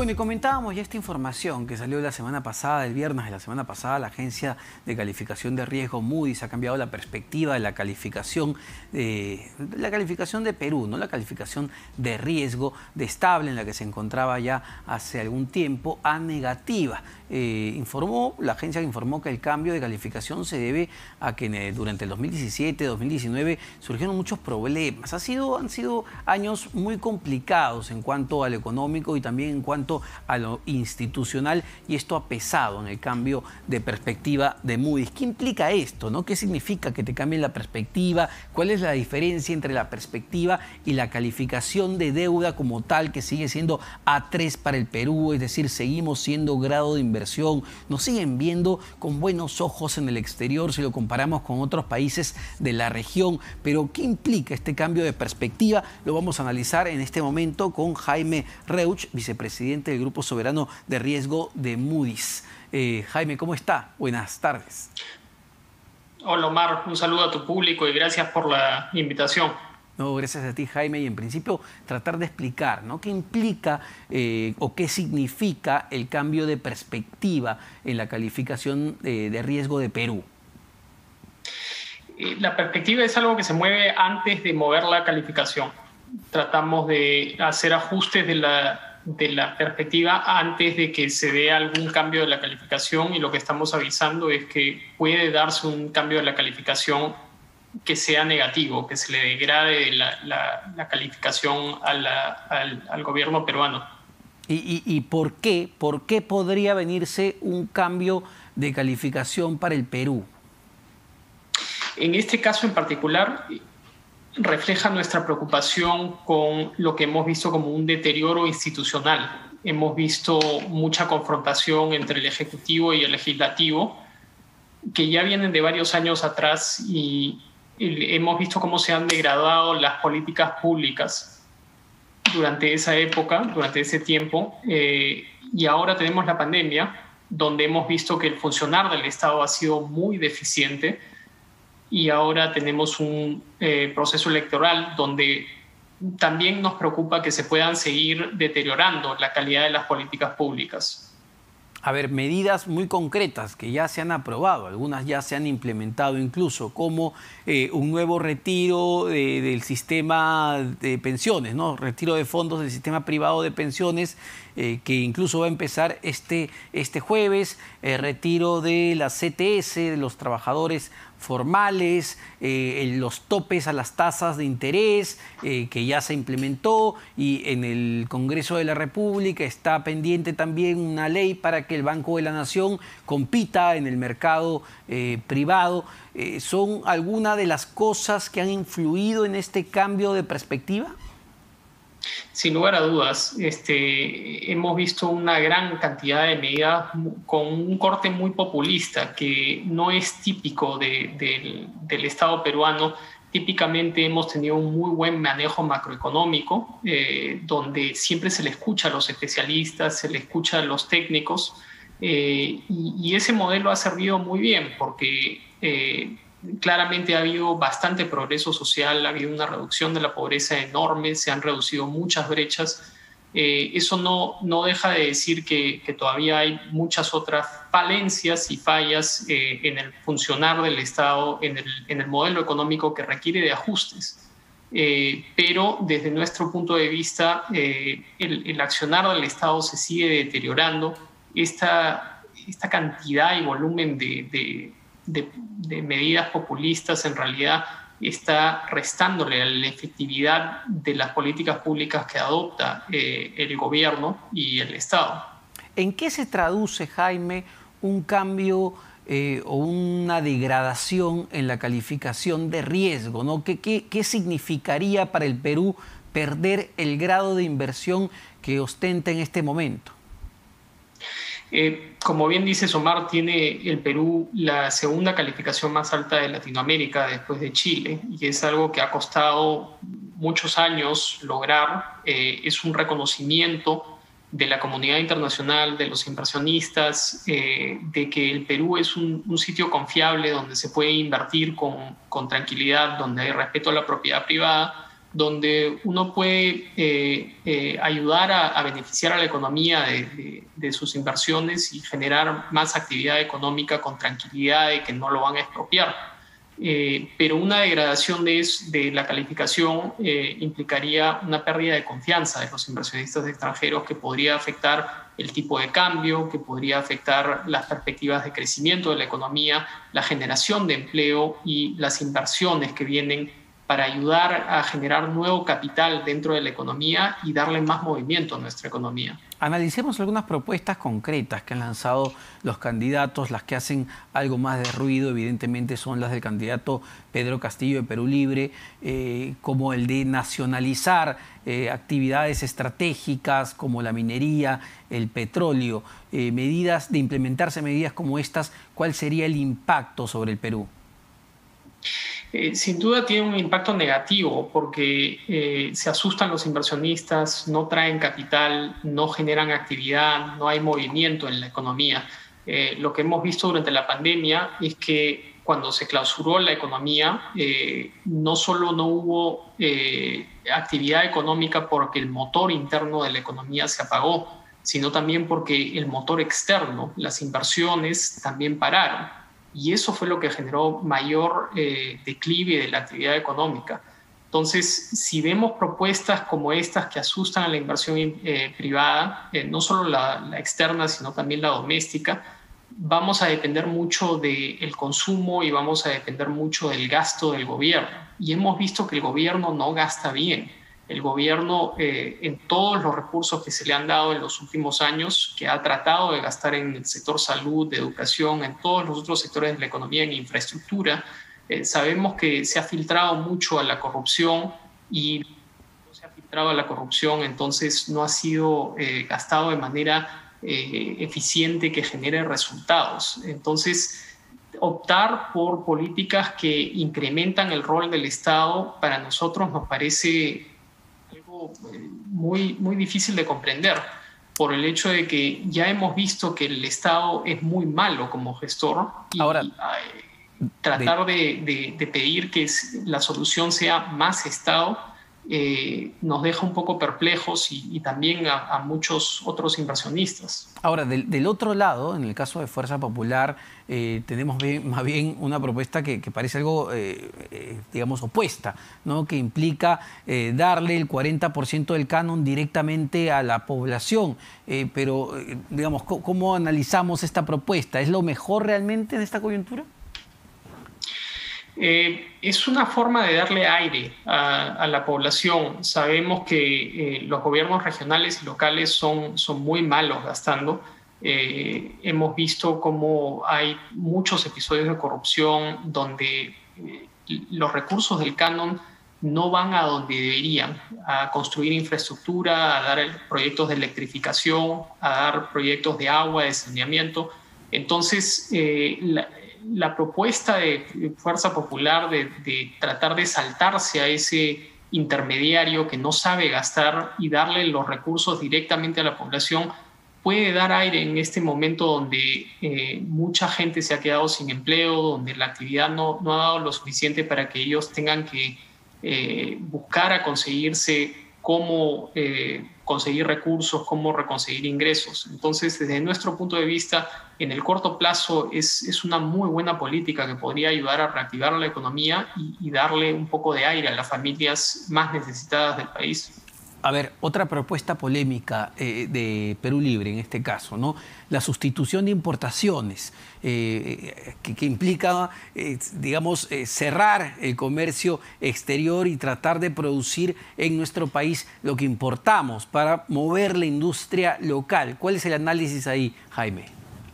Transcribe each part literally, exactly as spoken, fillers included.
Bueno, y comentábamos ya esta información que salió la semana pasada, el viernes de la semana pasada. La agencia de calificación de riesgo Moody's ha cambiado la perspectiva de la calificación de, la calificación de Perú, ¿no? La calificación de riesgo de estable, en la que se encontraba ya hace algún tiempo, a negativa. Eh, informó, la agencia informó que el cambio de calificación se debe a que eh, durante el dos mil diecisiete, dos mil diecinueve surgieron muchos problemas. Ha sido, han sido años muy complicados en cuanto a lo económico y también en cuanto a lo institucional, y esto ha pesado en el cambio de perspectiva de Moody's. ¿Qué implica esto, no? ¿Qué significa que te cambien la perspectiva? ¿Cuál es la diferencia entre la perspectiva y la calificación de deuda como tal, que sigue siendo A tres para el Perú? Es decir, seguimos siendo grado de inversión. Nos siguen viendo con buenos ojos en el exterior si lo comparamos con otros países de la región. Pero ¿qué implica este cambio de perspectiva? Lo vamos a analizar en este momento con Jaime Reuch, vicepresidente del Grupo Soberano de Riesgo de Moody's. Eh, Jaime, ¿cómo está? Buenas tardes. Hola Omar, un saludo a tu público y gracias por la invitación. No, gracias a ti, Jaime. Y en principio tratar de explicar, ¿no?, qué implica eh, o qué significa el cambio de perspectiva en la calificación de, de riesgo de Perú. La perspectiva es algo que se mueve antes de mover la calificación. Tratamos de hacer ajustes de la, de la perspectiva antes de que se dé algún cambio de la calificación, y lo que estamos avisando es que puede darse un cambio de la calificación que sea negativo, que se le degrade la, la, la calificación a la, al, al gobierno peruano. ¿Y, y, y por qué? ¿Por qué podría venirse un cambio de calificación para el Perú? En este caso en particular, refleja nuestra preocupación con lo que hemos visto como un deterioro institucional. Hemos visto mucha confrontación entre el Ejecutivo y el Legislativo, que ya vienen de varios años atrás, y hemos visto cómo se han degradado las políticas públicas durante esa época, durante ese tiempo, eh, y ahora tenemos la pandemia, donde hemos visto que el funcionar del Estado ha sido muy deficiente, y ahora tenemos un eh, proceso electoral donde también nos preocupa que se puedan seguir deteriorando la calidad de las políticas públicas. A ver, medidas muy concretas que ya se han aprobado, algunas ya se han implementado incluso, como eh, un nuevo retiro de, del sistema de pensiones, ¿no? Retiro de fondos del sistema privado de pensiones, eh, que incluso va a empezar este, este jueves, eh, retiro de la C T S, de los trabajadores formales, eh, los topes a las tasas de interés, eh, que ya se implementó, y en el Congreso de la República está pendiente también una ley para que el Banco de la Nación compita en el mercado eh, privado. Eh, ¿Son algunas de las cosas que han influido en este cambio de perspectiva? Sin lugar a dudas, este, hemos visto una gran cantidad de medidas con un corte muy populista, que no es típico de, de, del Estado peruano. Típicamente hemos tenido un muy buen manejo macroeconómico, eh, donde siempre se le escucha a los especialistas, se le escucha a los técnicos, eh, y, y ese modelo ha servido muy bien porque eh, claramente ha habido bastante progreso social, ha habido una reducción de la pobreza enorme, se han reducido muchas brechas. Eh, eso no, no deja de decir que, que todavía hay muchas otras falencias y fallas eh, en el funcionar del Estado, en el, en el modelo económico, que requiere de ajustes. Eh, pero desde nuestro punto de vista, eh, el, el accionar del Estado se sigue deteriorando. Esta, esta cantidad y volumen de, de De, de medidas populistas en realidad está restándole a la efectividad de las políticas públicas que adopta eh, el gobierno y el Estado. ¿En qué se traduce, Jaime, un cambio eh, o una degradación en la calificación de riesgo, ¿no? ¿Qué, qué, qué significaría para el Perú perder el grado de inversión que ostenta en este momento? Eh, como bien dice Omar, tiene el Perú la segunda calificación más alta de Latinoamérica después de Chile, y es algo que ha costado muchos años lograr. Eh, es un reconocimiento de la comunidad internacional, de los inversionistas, eh, de que el Perú es un, un sitio confiable donde se puede invertir con, con tranquilidad, donde hay respeto a la propiedad privada, donde uno puede eh, eh, ayudar a, a beneficiar a la economía de, de, de sus inversiones y generar más actividad económica con tranquilidad de que no lo van a expropiar. Eh, pero una degradación de, es, de la calificación eh, implicaría una pérdida de confianza de los inversionistas extranjeros que podría afectar el tipo de cambio, que podría afectar las perspectivas de crecimiento de la economía, la generación de empleo y las inversiones que vienen para ayudar a generar nuevo capital dentro de la economía y darle más movimiento a nuestra economía. Analicemos algunas propuestas concretas que han lanzado los candidatos. Las que hacen algo más de ruido, evidentemente, son las del candidato Pedro Castillo de Perú Libre, eh, como el de nacionalizar eh, actividades estratégicas como la minería, el petróleo. Eh, medidas, de implementarse medidas como estas, ¿cuál sería el impacto sobre el Perú? Eh, sin duda tiene un impacto negativo porque eh, se asustan los inversionistas, no traen capital, no generan actividad, no hay movimiento en la economía. Eh, lo que hemos visto durante la pandemia es que cuando se clausuró la economía, eh, no solo no hubo eh, actividad económica porque el motor interno de la economía se apagó, sino también porque el motor externo, las inversiones, también pararon. Y eso fue lo que generó mayor eh, declive de la actividad económica. Entonces, si vemos propuestas como estas que asustan a la inversión eh, privada, eh, no solo la, la externa, sino también la doméstica, vamos a depender mucho del consumo y vamos a depender mucho del gasto del gobierno. Y hemos visto que el gobierno no gasta bien. El gobierno, eh, en todos los recursos que se le han dado en los últimos años, que ha tratado de gastar en el sector salud, de educación, en todos los otros sectores de la economía, en infraestructura, eh, sabemos que se ha filtrado mucho a la corrupción y no se ha filtrado a la corrupción, entonces no ha sido eh, gastado de manera eh, eficiente que genere resultados. Entonces, optar por políticas que incrementan el rol del Estado para nosotros nos parece Muy, muy difícil de comprender por el hecho de que ya hemos visto que el Estado es muy malo como gestor y Ahora, eh, tratar de, de, de pedir que la solución sea más Estado eh, nos deja un poco perplejos y, y también a, a muchos otros inversionistas. Ahora, del, del otro lado, en el caso de Fuerza Popular, eh, tenemos bien, más bien una propuesta que, que parece algo, eh, eh, digamos, opuesta, ¿no? Que implica eh, darle el cuarenta por ciento del canon directamente a la población. Eh, pero, eh, digamos, ¿cómo, ¿cómo analizamos esta propuesta? ¿Es lo mejor realmente en esta coyuntura? Eh, es una forma de darle aire a, a la población. Sabemos que eh, los gobiernos regionales y locales son, son muy malos gastando. Eh, hemos visto cómo hay muchos episodios de corrupción donde eh, los recursos del canon no van a donde deberían, a construir infraestructura, a dar proyectos de electrificación, a dar proyectos de agua, de saneamiento. Entonces, eh, la, la propuesta de Fuerza Popular de, de tratar de saltarse a ese intermediario que no sabe gastar y darle los recursos directamente a la población puede dar aire en este momento donde eh, mucha gente se ha quedado sin empleo, donde la actividad no, no ha dado lo suficiente para que ellos tengan que eh, buscar a conseguirse cómo eh, conseguir recursos, cómo reconseguir ingresos. Entonces, desde nuestro punto de vista, en el corto plazo es, es una muy buena política que podría ayudar a reactivar la economía y, y darle un poco de aire a las familias más necesitadas del país. A ver, otra propuesta polémica eh, de Perú Libre en este caso, ¿no? La sustitución de importaciones, eh, que, que implica, eh, digamos, eh, cerrar el comercio exterior y tratar de producir en nuestro país lo que importamos para mover la industria local. ¿Cuál es el análisis ahí, Jaime?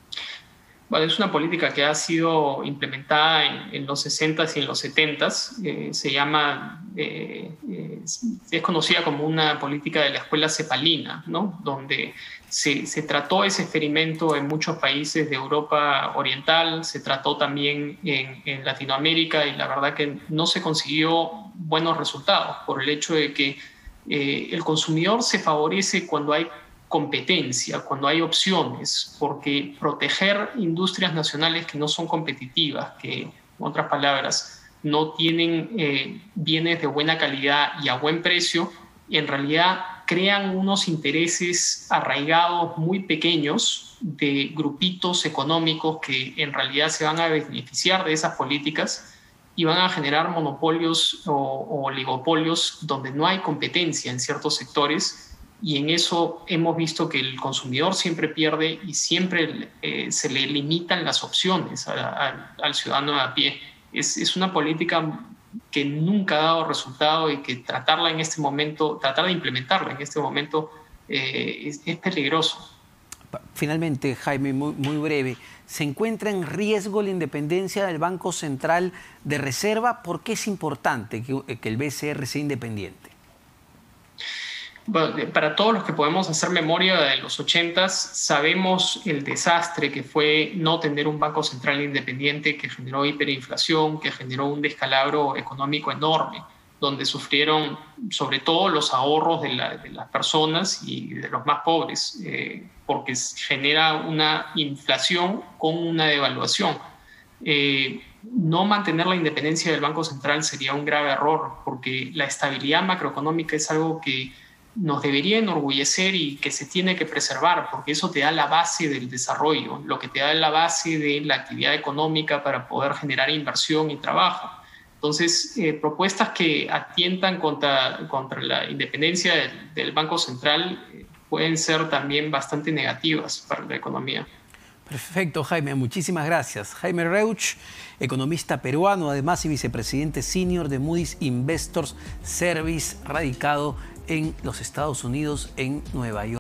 Bueno, es una política que ha sido implementada en, en los sesentas y en los setentas. Eh, se llama, eh, eh, es conocida como una política de la escuela cepalina, ¿no? Donde se, se trató ese experimento en muchos países de Europa Oriental, se trató también en, en Latinoamérica y la verdad que no se consiguió buenos resultados por el hecho de que eh, el consumidor se favorece cuando hay competencia, cuando hay opciones, porque proteger industrias nacionales que no son competitivas, que en otras palabras no tienen eh, bienes de buena calidad y a buen precio, en realidad crean unos intereses arraigados muy pequeños de grupitos económicos que en realidad se van a beneficiar de esas políticas y van a generar monopolios o, o oligopolios donde no hay competencia en ciertos sectores, y en eso hemos visto que el consumidor siempre pierde y siempre eh, se le limitan las opciones a, a, al ciudadano de a pie. Es, es una política que nunca ha dado resultado y que tratarla en este momento, tratar de implementarla en este momento eh, es, es peligroso. Finalmente, Jaime, muy, muy breve, ¿se encuentra en riesgo la independencia del Banco Central de Reserva? ¿Por qué es importante que, que el B C R sea independiente? Bueno, para todos los que podemos hacer memoria de los ochentas, sabemos el desastre que fue no tener un banco central independiente, que generó hiperinflación, que generó un descalabro económico enorme, donde sufrieron sobre todo los ahorros de, la, de las personas y de los más pobres, eh, porque genera una inflación con una devaluación. Eh, no mantener la independencia del Banco Central sería un grave error, porque la estabilidad macroeconómica es algo que nos debería enorgullecer y que se tiene que preservar, porque eso te da la base del desarrollo, lo que te da la base de la actividad económica para poder generar inversión y trabajo. Entonces, eh, propuestas que atientan contra, contra la independencia del, del Banco Central eh, pueden ser también bastante negativas para la economía. Perfecto, Jaime. Muchísimas gracias. Jaime Reuch, economista peruano, además y vicepresidente senior de Moody's Investors Service, radicado en los Estados Unidos, en Nueva York.